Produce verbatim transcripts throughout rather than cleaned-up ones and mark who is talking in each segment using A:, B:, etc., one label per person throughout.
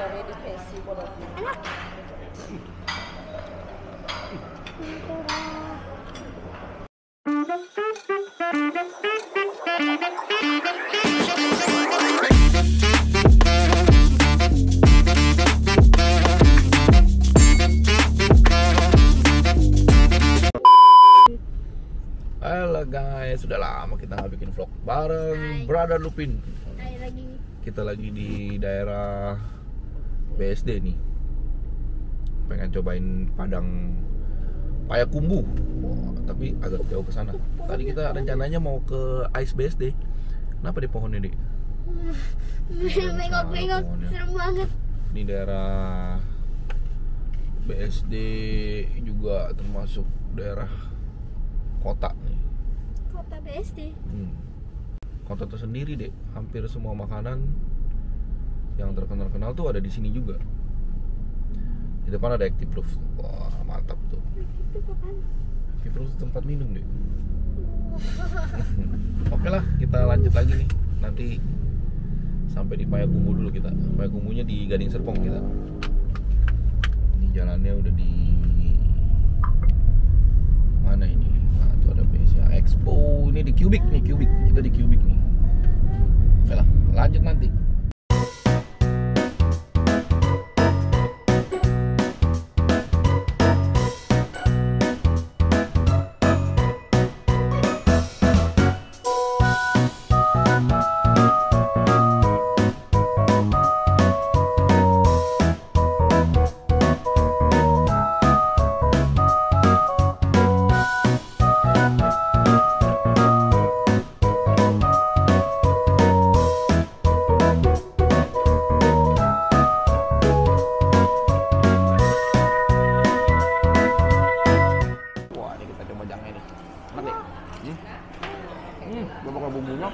A: Halo guys, sudah lama kita nggak bikin vlog bareng. Hai. Brother Lupin.
B: Hai lagi.
A: Kita lagi di daerah B S D nih. Pengen cobain Padang Payakumbuh. Wah, tapi agak jauh ke sana. Tadi kita rencananya mau ke Ais B S D. Kenapa di pohonnya, Dik?
B: Bengok-bengok, serem banget.
A: Ini daerah B S D juga termasuk daerah kota nih.
B: Kota B S D.
A: Hmm. Kota tersendiri deh. Hampir semua makanan yang terkenal-kenal tuh ada di sini juga. Di depan ada Active Proof. Wah, mantap tuh. Active Proof tempat minum deh. Oke lah, kita lanjut lagi nih. Nanti sampai di Payakumbuh dulu kita. Payakumbuhnya di Gading Serpong kita. Ini jalannya udah di mana ini? Nah, tuh ada B S D Expo. Ini di Cubic nih, Cubic. Kita di Cubic nih. Oke lah, lanjut nanti. Bumbunya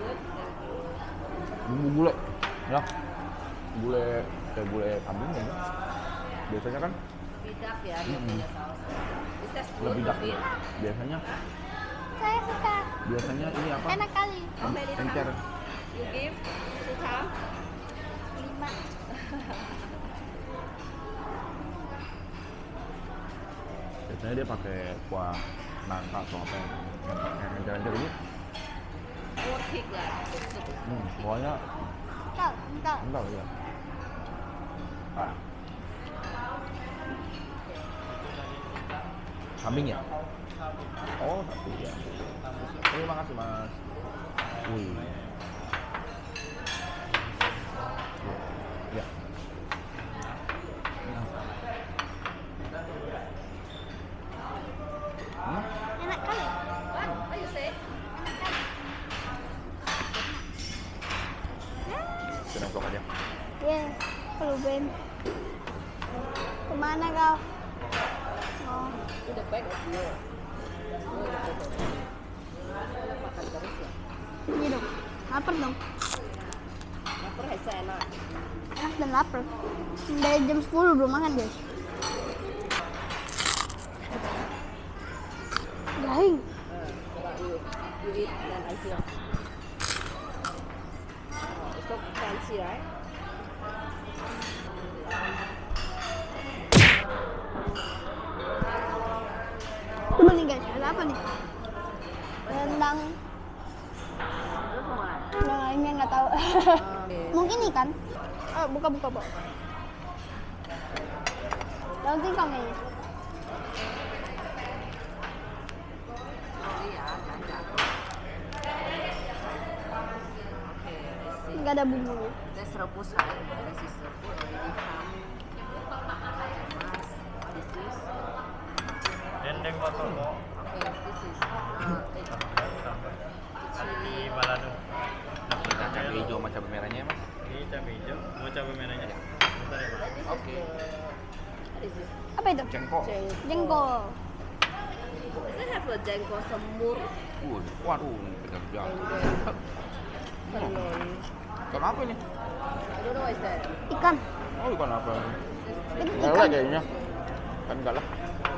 A: bumbu gulai ya, gulai kayak gulai kambing ya biasanya kan
C: bidak ya, dia
A: hmm.
C: punya saus
A: lebih bidak biasanya.
B: Saya suka.
A: Biasanya ini apa,
B: Enak kali.
A: encer.
C: You give suka
B: Lima.
A: Biasanya dia pakai kuah nangka atau apa yang yang encer-encer ini.
C: worth it lah.
A: Hmm, pokoknya
B: Entar, entar.
A: entar ya. Ah. Kambing ya? Oh, satu ya. Terima kasih, Mas. Wih. Ya. Hmm?
B: Enak kali.
C: What? What you say?
A: Nengok aja.
B: Ya, perlu Ben. Kemana kau? Oh,
C: To the back of you. Makan terus ya.
B: ini dong. Lapar dong.
C: Lapar hesa enak.
B: Enak dan lapar. Dari jam sepuluh belum makan guys. Garing.
C: Coba you you eat dan I feel. It's so fancy, right?
B: Coba nih guys, ada apa nih? Rendang.
C: Terus mau apa?
B: Yang lainnya nggak tahu.
C: Okay.
B: Mungkin ikan. Oh, buka buka buka. Daun singkong kayaknya.
C: Oh iya, jajak. Oke, I see.
B: Nggak ada bumbu.
C: That's rebus, right? This is rebus already come. Mas, what is this?
D: Dendeng Watomo
C: Okay, this is uh,
D: di balado.
A: Cabai hijau sama cabai merahnya, Mas.
D: Ini cabai hijau, mau cabai merahnya. Bentar ya, Mas.
A: Oke.
C: What is this?
B: Apa itu?
A: Jengkol.
B: Jengkol.
C: Does it have a jengkol semur?
A: Uh, waduh, pedas banget.
C: Tenun.
A: Ikan apa ini?
C: I don't know what is that.
B: Ikan.
A: Oh, ikan apa?
B: Itu
A: Lele
B: ikan.
A: kayaknya. Kan enggak lah.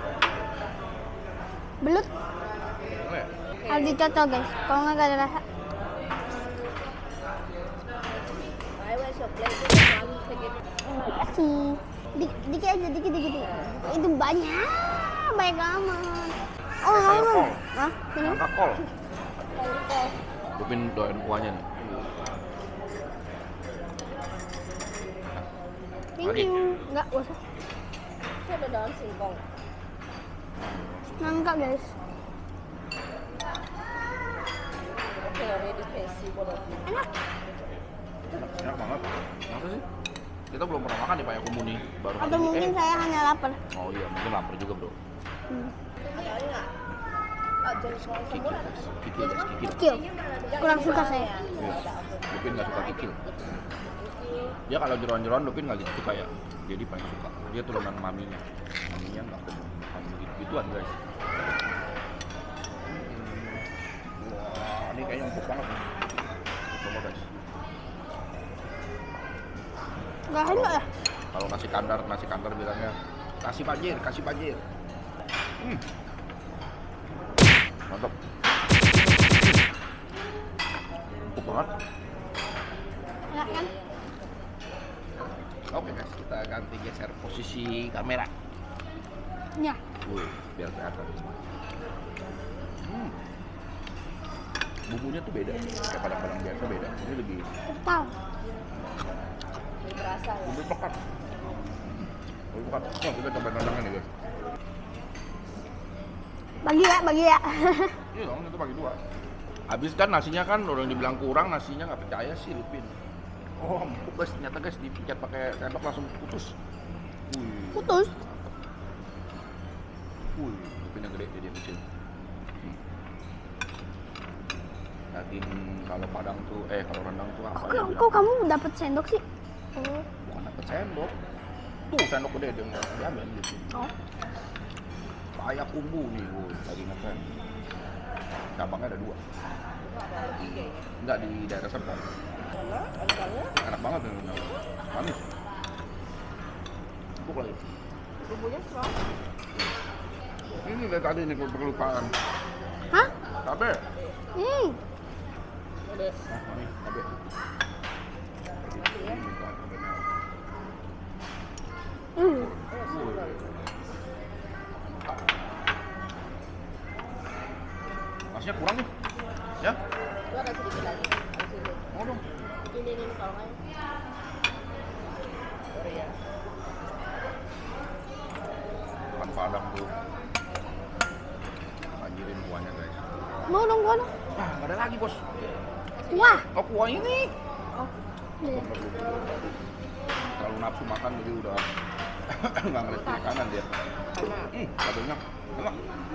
B: Belut.
A: Lele.
B: Harus dicocok guys. Kalau nggak nggak ada rasa.
C: I was your plate. This one, take it.
B: kasih. Dik, dikit aja, dikit, dikit, dikit. Itu banyak, banyak amat. Oh,
A: Saya
B: nggak
A: kol.
B: Hah? Minum?
A: Angka kol.
B: Sayur kol.
A: Lupin doain kuahnya nih.
B: Thank
A: Lagi.
B: you. Enggak, gak usah.
C: Itu ada daun singkong.
B: Nangka guys.
C: Oke, already tasty boleh.
B: Enak.
A: Enak banget. Masa sih? Kita belum pernah makan di Payakumbuh nih. Baru
B: Atau
A: kali ini.
B: mungkin
A: Eh.
B: saya hanya lapar.
A: Oh iya, mungkin lapar juga bro.
B: Hmm.
C: Ada nggak? Ah, jenis kalau
A: Kikil,
C: semua ada.
A: guys. Kikil, guys. Kikil.
B: Kecil. Kurang suka saya.
A: Yes. Lupin nggak suka kikil. Dia kalau jeroan-jeroan Lupin nggak gitu suka ya. Jadi paling suka. Dia turunan maminya. Maminya nggak suka gitu gituan guys. Hmm. Wah, ini kayaknya empuk banget nih. Coba guys.
B: Gak enak ya?
A: Kalau nasi kandar, nasi kandar bilangnya kasih banjir, kasih banjir. Hmm. Mantap. Empuk banget.
B: Enak kan?
A: Oke guys, kita ganti geser posisi kamera.
B: Ya.
A: Wuh, biar kelihatan. Hmm. Bumbunya tuh beda, kayak padang-padang biasa beda. Ini lebih
B: Kental.
C: Lebih berasa ya.
A: lebih pekat. Lebih pekat. Oh, kita coba tantangan nih guys.
B: Bagi ya, bagi ya.
A: Iya dong, itu bagi dua. Habis kan nasinya kan orang dibilang kurang, nasinya nggak percaya sih Lupin. Oh, empuk guys, ternyata guys dipencet pakai sendok langsung putus. Wih.
B: Putus.
A: Wih, Lupin yang gede jadi yang kecil. Hmm. Yakin kalau padang tuh, eh kalau rendang tuh apa
B: Kok,
A: ya?
B: kok kamu dapat sendok sih? Oh.
A: Bukan dapet sendok. Tuh sendok gede dia nggak diambil gitu.
B: Oh.
A: Payakumbuh nih, woi, lagi ngetren. Cabangnya ada dua. Enggak di daerah Serpong.
C: Karena ada
A: Enak banget nih rendang. Manis. Empuk lagi.
C: bumbunya strong.
A: Ini dari tadi nih gue kelupaan.
B: Hah?
A: Cabe.
B: Hmm.
C: Udah.
A: Nah, ini cabe.
B: Hmm.
A: Masnya kurang nih. Ya?
C: Itu ada sedikit lagi. Habis itu.
A: Mau dong.
C: Ini ini kalau nggak. Sorry ya.
A: Makan padang tuh. Banjirin kuahnya guys.
B: Mau dong gua dong.
A: Ah, nggak ada lagi bos.
B: Wah.
A: Oh kuah ini.
B: Oh. Iya.
A: Terlalu nafsu makan jadi udah nggak ngeliat kiri kanan dia.
C: Karena
A: Hmm, cabenya enak.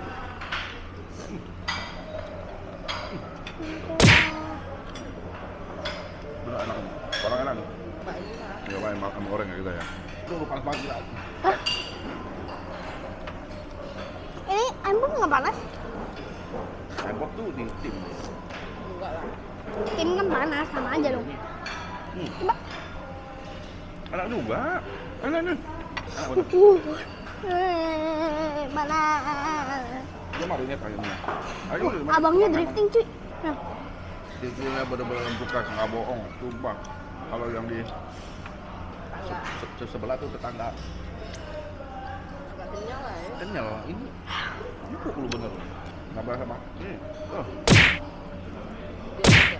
A: Bener enak nih. Orang enak nih.
C: Mbak ini lah.
A: Ya main makan goreng ya kita ya. Itu lupa pagi lagi.
B: Ini empuk nggak panas?
A: Tembok tuh di tim.
C: Enggak lah.
B: Tim kan panas, sama aja dong.
A: Hmm.
B: Coba.
A: Enak juga. Enak nih. Enak banget.
B: Uh. Eh, panas.
A: Dia marinate ayamnya. Ayo,
B: Uh,
A: udah,
B: abangnya
A: memang-
B: drifting cuy. Nah.
A: Driftingnya bener-bener empuk guys, nggak bohong, sumpah. Kalau yang di
C: Agak
A: se- se- sebelah tuh tetangga
C: agak kenyal lah ya.
A: kenyal. Ini empuk lu bener. Nggak berasa mak. Ini, tuh.
C: Dia aja.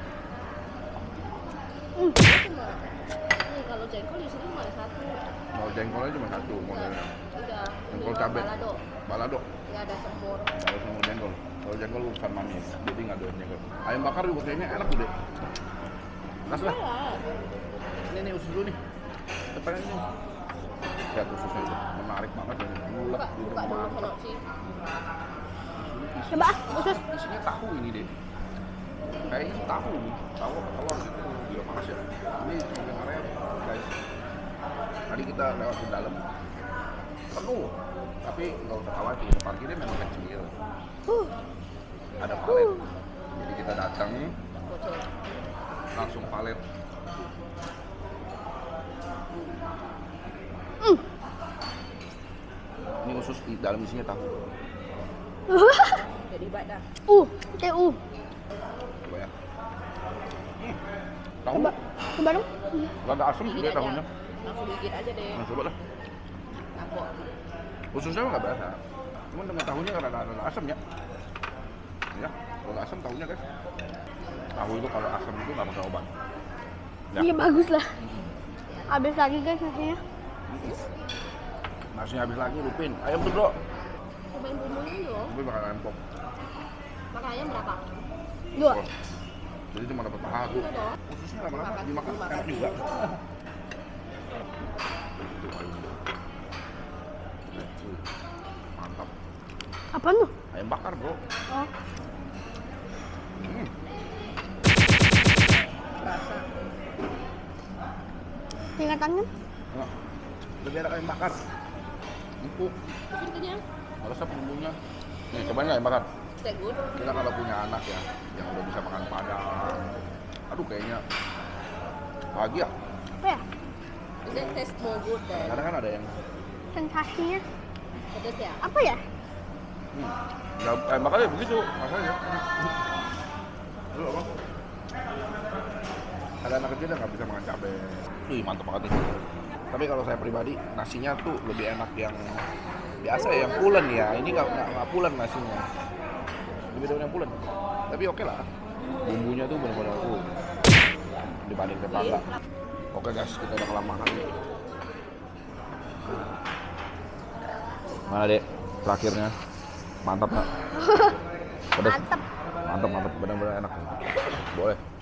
B: Hmm.
C: Dia cuma nih kalau jengkol di sini cuma ada satu.
A: Mau jengkolnya cuma satu modelnya.
C: Udah.
A: Jengkol
C: Ini
A: cabai.
C: balado.
A: Balado.
C: Ya ada sembor.
A: Kalau semua jengkol. Kalau jengkol urusan manis, jadi nggak doyan jengkol. Ayam bakar juga kayaknya enak udah. Kas lah.
C: Iya.
A: Ini nih usus dulu nih. Depannya ini. Lihat ususnya itu, menarik banget ini. Bulat
C: Buka,
A: di
C: buka dulu
A: rumah.
C: kalau sih.
B: Coba ah, usus.
A: Isinya tahu ini deh. Kayaknya tahu nih. Tahu apa telur gitu. Gila panas ya. Ini semakin area guys. Tadi kita lewat di dalam penuh. Tapi nggak usah khawatir, parkirnya memang kecil.
B: Uh.
A: Ada palet. Jadi kita datang
C: Bocor.
A: langsung palet.
B: Hmm.
A: Ini usus di dalam isinya tahu.
C: Jadi baik dah.
B: Uh, T U.
A: Coba ya. Hmm. Tahu
B: Coba, coba dong.
A: nggak ada asam dia tahunya.
C: Langsung gigit aja deh.
A: Nah, coba lah.
C: Kapok.
A: Ususnya mah nggak berasa. Cuman dengan tahunya karena ada asam ya. Ya, kalau asam tahunya guys. Tahu itu kalau asam itu nggak pakai obat. Ya.
B: Iya bagus lah. Habis lagi guys nasinya.
A: Nasinya habis lagi, Lupin. Ayam tuh bro.
C: Cobain bumbunya dulu.
A: Lupin makan ayam pop.
C: Makan ayam berapa?
B: Dua.
A: Oh. Jadi cuma dapat paha tuh.
C: Itu dong.
A: Ususnya lama-lama
C: Makan,
A: dimakan
C: makan.
A: enak juga. Mantap.
B: Apaan tuh?
A: Ayam bakar bro.
B: Oh.
A: Hmm.
C: Rasa.
B: Tingkatannya?
A: Nah, lebih enak ayam bakar. Empuk.
C: Terus kenyang.
A: Resep bumbunya. Nih, cobain ayam bakar.
C: Stay good.
A: Kita kalau punya anak ya, yang udah bisa makan padang, aduh kayaknya bahagia.
B: Apa ya?
C: Is it taste more good than
A: Kadang kan ada yang,
B: Sensasinya
C: pedas ya?
B: apa ya?
A: hmm, ya ayam bakar ya begitu, masalahnya. Lu apa? Ada anak kecil yang nggak bisa makan cabai. Wih, mantap banget nih. Tapi kalau saya pribadi, nasinya tuh lebih enak yang biasa ya, yang pulen ya. Ini nggak nggak nggak pulen nasinya. Lebih dari yang pulen. Tapi oke lah. Bumbunya tuh benar-benar uh, dibanding tetangga. Oke guys, kita udah kelamaan nih. Mana dek? Terakhirnya. Mantap nggak? Pedas.
B: Mantep.
A: Mantap, mantap. Benar-benar enak. Boleh.